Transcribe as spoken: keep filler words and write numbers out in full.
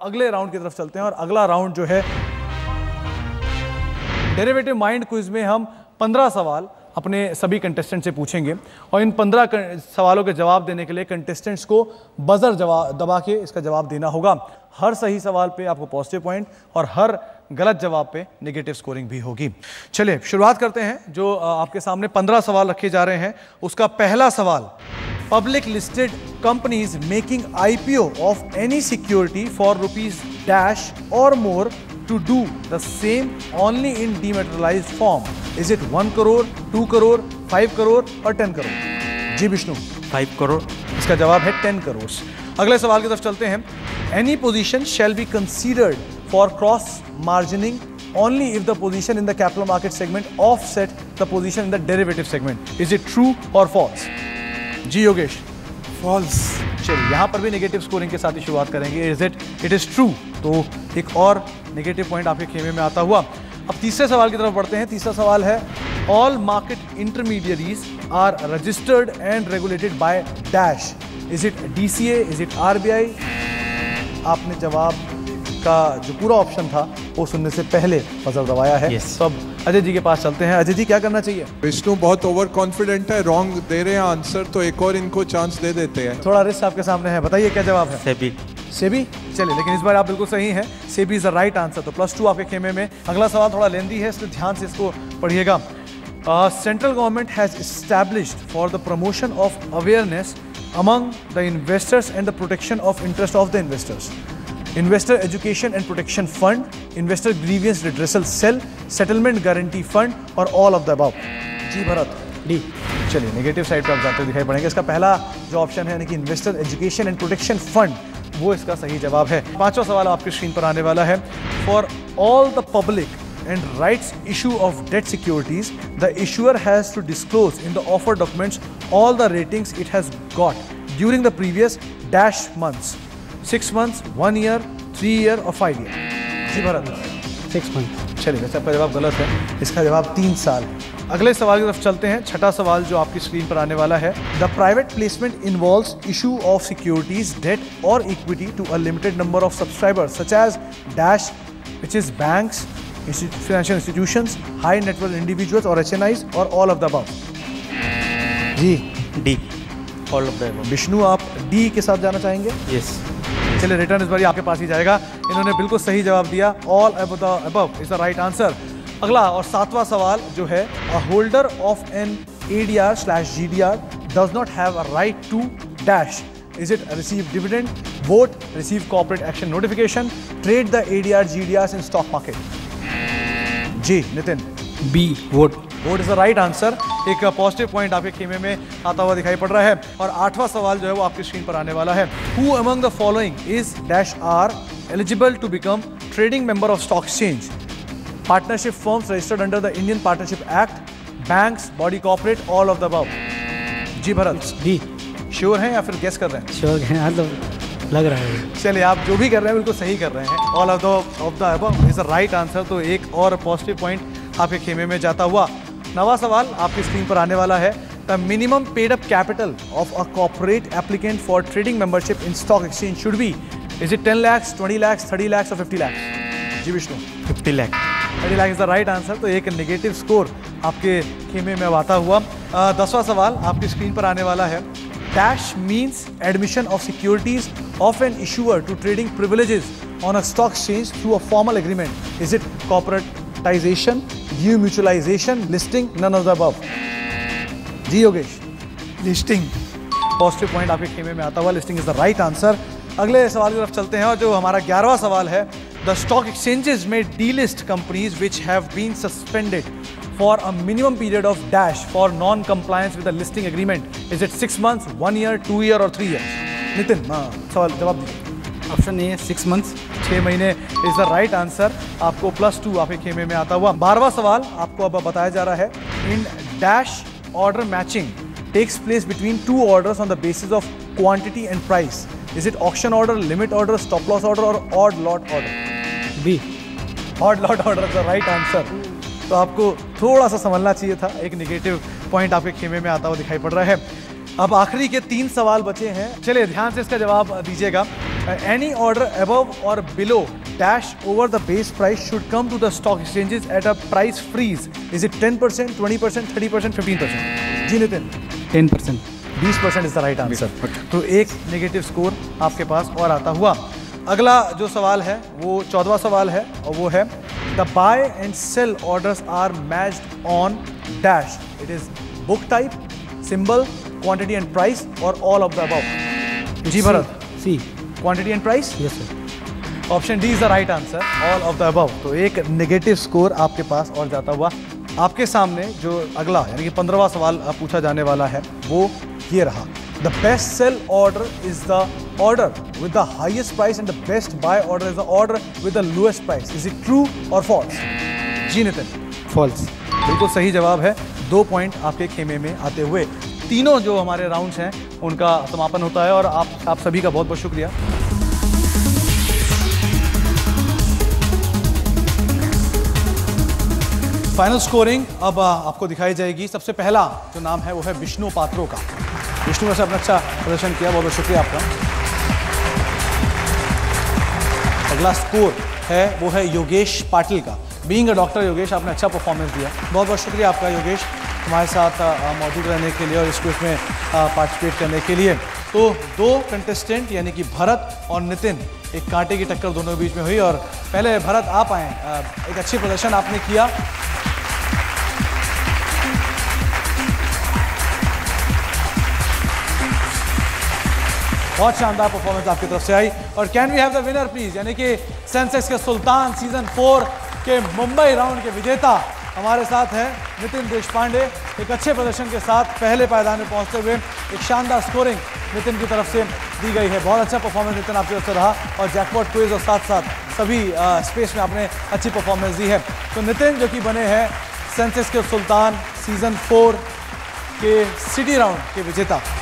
अगले राउंड की तरफ चलते हैं और अगला राउंड जो है डेरिवेटिव माइंड क्विज में हम पंद्रह सवाल अपने सभी कंटेस्टेंट से पूछेंगे और इन पंद्रह सवालों के जवाब देने के लिए कंटेस्टेंट्स को बजर जवाब दबा के इसका जवाब देना होगा। हर सही सवाल पे आपको पॉजिटिव पॉइंट और हर गलत जवाब पे नेगेटिव स्कोरिंग भी होगी। चलिए शुरुआत करते हैं। जो आपके सामने पंद्रह सवाल रखे जा रहे हैं उसका पहला सवाल, public listed companies making IPO of any security for rupees dash और more to do the same only in dematerialized form. Is it one crore, two crore, five crore or ten crore? Ji Vishnu. five crore। इसका जवाब है ten crores। अगले सवाल की तरफ चलते हैं। Any position shall be considered for cross margining only if the position in the capital market segment offset the position in the derivative segment. Is it true or false? Ji Yogesh. False। चलिए यहाँ पर भी negative scoring के साथ ही शुरुआत करेंगे। Is it it is true, तो एक और नेगेटिव पॉइंट आपके खेमे में आता हुआ। अब तीसरे सवाल की तरफ बढ़ते हैं। तीसरा सवाल है, all market intermediaries are registered and regulated by dash. Is it DCA, is it RBI? आपने जवाब का जो पूरा ऑप्शन था वो सुनने से पहले बजर दबाया है। yes. तो अब अजय जी के पास चलते हैं। अजय जी क्या करना चाहिए? विष्णु बहुत ओवर कॉन्फिडेंट है, रॉन्ग दे रहे हैं आंसर, तो एक और इनको चांस दे देते हैं। थोड़ा रिस्क आपके सामने है, बताइए क्या जवाब है? सेबी। सेबी? चलिए, लेकिन इस बार आप बिल्कुल सही हैं। SEBI is the right answer, तो प्लस टू आपके खेमे में। अगला सवाल थोड़ा लेंदी है, इसलिए ध्यान से इसको पढ़िएगा। Central government has established for the promotion of awareness among the investors and the protection of interest of the investors. Investor education and protection fund, investor grievance redressal cell, settlement guarantee fund और all of the above. जी Bharat. D. चलिए negative side पर आप जाते हुए दिखाई पड़ेंगे। इसका पहला जो ऑप्शन है यानी कि investor education and protection fund, वो इसका सही जवाब है। पांचवा सवाल आपकी स्क्रीन पर आने वाला है। For all the public and rights issue of debt securities, the issuer has to disclose in the offer documents all the ratings it has got during the previous dash months. Six months, one year, three year or five year? जी Bharat. Six months। चलिए, वैसे आपका जवाब गलत है, इसका जवाब तीन साल। अगले सवाल की तरफ चलते हैं। छठा सवाल जो आपकी स्क्रीन पर आने वाला है, the private placement involves issue of securities, debt और equity to a limited number of subscribers such as dash, which is banks, financial institutions, high net worth individuals or H N Is or all of the above? जी D, all of the above। Vishnu आप D के साथ जाना चाहेंगे? yes। चलिए, return इस बार आपके पास ही जाएगा। इन्होंने बिल्कुल सही जवाब दिया, all of the above is the right answer. अगला और सातवां सवाल जो है, a holder of an ADR slash GDR does not have a right to dash. Is it receive dividend, vote, receive corporate action notification, trade the A D R, G D Rs in stock market? जी Nitin. B, vote. Vote is the right answer. एक positive point आपके खेमे में आता हुआ दिखाई पड़ रहा है। और आठवां सवाल जो है वो आपकी स्क्रीन पर आने वाला है। Who among the following is dash R eligible to become trading member of stock exchange? Partnership firms registered under the Indian Partnership Act, banks, body corporate, all of the above? जी Bharat. D. Sure हैं या फिर guess कर रहे हैं? Sure हैं, तो लग रहा है। चलिए, आप जो भी कर रहे हैं बिल्कुल सही कर रहे हैं। All of the of the above is the right answer, तो एक और पॉजिटिव पॉइंट आपके खेमे में जाता हुआ। नवा सवाल आपकी स्क्रीन पर आने वाला है। The minimum paid up capital of a corporate applicant for trading membership in stock exchange should be, is it ten lakhs, twenty lakhs, thirty lakhs और फिफ्टी लैक्स? जी Vishnu. Fifty lakhs. Thirty lakhs is the right answer, तो एक नेगेटिव स्कोर आपके खेमे में आता हुआ। दसवां सवाल आपकी स्क्रीन पर आने वाला है। Dash means admission of securities of an issuer to trading privileges on a stock exchange through a formal agreement. Is it corporatization, demutualization, listing, none of the above? जी योगेश। लिस्टिंग। पॉजिटिव पॉइंट आपके खेमे में आता हुआ, listing is the right answer. अगले सवाल की तरफ चलते हैं और जो हमारा ग्यारहवां सवाल है, द स्टॉक एक्सचेंजेस में delist companies which have been suspended for a minimum period of dash for non-compliance with the listing agreement. Is it six months, one year, two year or three years? Nitin, हाँ सवाल जवाब दीजिए। Option A है six months. छः महीने is the right answer. आपको plus two आपके खेमे में आता हुआ। बारहवां सवाल आपको अब बताया जा रहा है। In dash order matching takes place between two orders on the basis of quantity and price. Is it auction order, limit order, stop loss order और odd lot order? B, odd lot order is the right answer. तो आपको थोड़ा सा समझना चाहिए था। एक negative point आपके खेमे में आता हुआ दिखाई पड़ रहा है। अब आखिरी के तीन सवाल बचे हैं, चलिए ध्यान से इसका जवाब दीजिएगा। एनी ऑर्डर अबव और below dash over the base price should come to the stock exchanges at a price freeze. Is it ten percent, twenty percent, thirty percent, fifteen percent? जी नितिन। Ten percent. बीस percent is the right answer. तो एक negative score आपके पास और आता हुआ। अगला जो सवाल है वो चौदहवां सवाल है और वो है the buy and sell orders are matched on dash. It is book type, symbol, quantity and price और ऑल ऑफ द अबव। जी Bharat. C. Quantity and price? Yes sir. Option D is the right answer, all of the above. तो एक negative score आपके पास और जाता हुआ। आपके सामने जो अगला यानी कि पंद्रहवां सवाल पूछा जाने वाला है वो ये रहा। The best sell order is the order with the highest price and the best buy order is the order with the lowest price. Is it true और फॉल्स? जी नितिन। फॉल्स। बिल्कुल सही जवाब है। दो पॉइंट आपके खेमे में आते हुए तीनों जो हमारे राउंड्स हैं उनका समापन होता है और आप आप सभी का बहुत बहुत शुक्रिया। फाइनल स्कोरिंग अब आपको दिखाई जाएगी। सबसे पहला जो नाम है वो है विष्णु पात्रों का। विष्णु वैसे अपना अच्छा प्रदर्शन किया, बहुत बहुत शुक्रिया आपका। अगला स्कोर है वो है योगेश पाटिल का। बीइंग अ डॉक्टर योगेश, आपने अच्छा परफॉर्मेंस दिया, बहुत बहुत शुक्रिया आपका योगेश हमारे साथ मौजूद रहने के लिए और इसको इसमें पार्टिसिपेट करने के लिए। तो दो कंटेस्टेंट यानी कि भरत और नितिन, एक कांटे की टक्कर दोनों के बीच में हुई और पहले भरत आप आए, एक अच्छी प्रदर्शन आपने किया। बहुत शानदार परफॉर्मेंस आपकी तरफ से आई और can we have the winner please, यानी कि सेंसेक्स के सुल्तान सीजन फोर के मुंबई राउंड के विजेता हमारे साथ है नितिन देशपांडे। एक अच्छे प्रदर्शन के साथ पहले पायदान में पहुंचते हुए एक शानदार स्कोरिंग नितिन की तरफ से दी गई है। बहुत अच्छा परफॉर्मेंस नितिन आपकी तरफ से रहा और जैकपॉट क्विज और साथ साथ सभी आ, स्पेस में आपने अच्छी परफॉर्मेंस दी है। तो नितिन जो कि बने हैं सेंसेक्स के सुल्तान सीजन फोर के सिटी राउंड के विजेता।